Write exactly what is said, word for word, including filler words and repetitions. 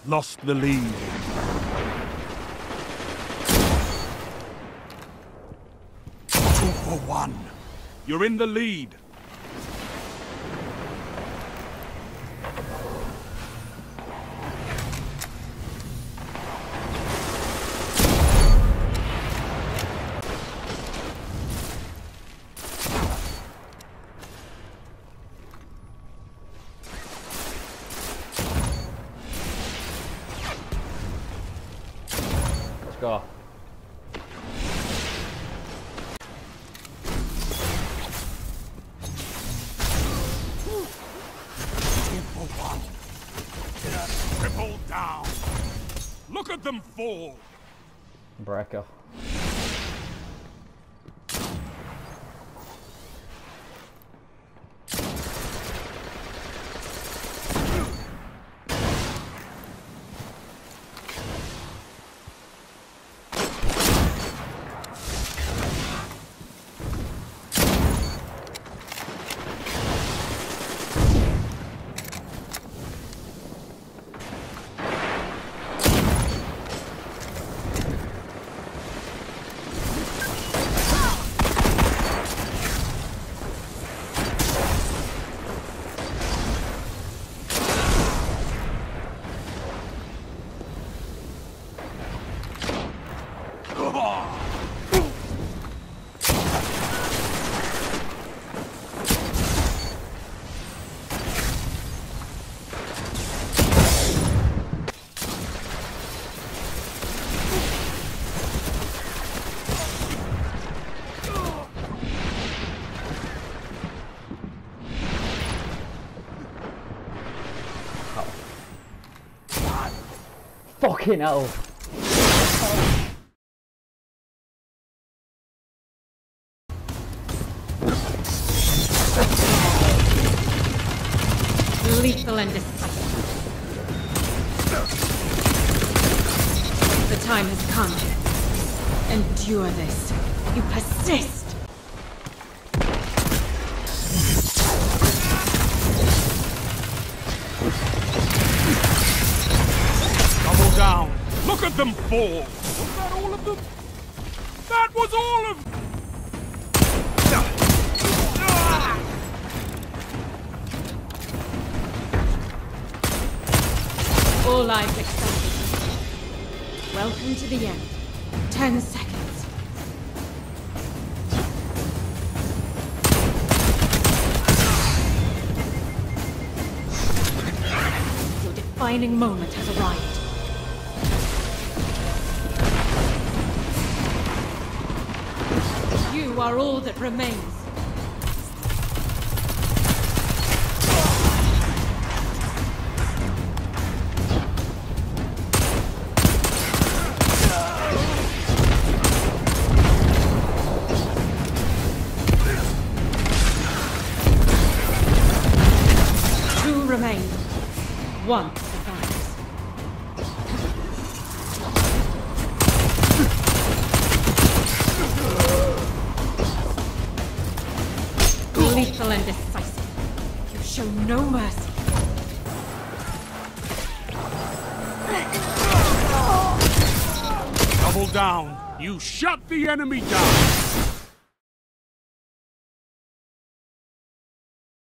lost the lead. Two for one. You're in the lead. Let's go. Triple down. Look at them fall. Breaker. Fucking hell. Lethal and decisive. The time has come. Endure this. You persist. Double down. Look at them fall. Was that all of them? That was all of them. All lives excited. Welcome to the end. Ten seconds. Your defining moment has arrived. You are all that remains. Remain. One survives. Lethal and decisive. You show no mercy. Double down. You shut the enemy down.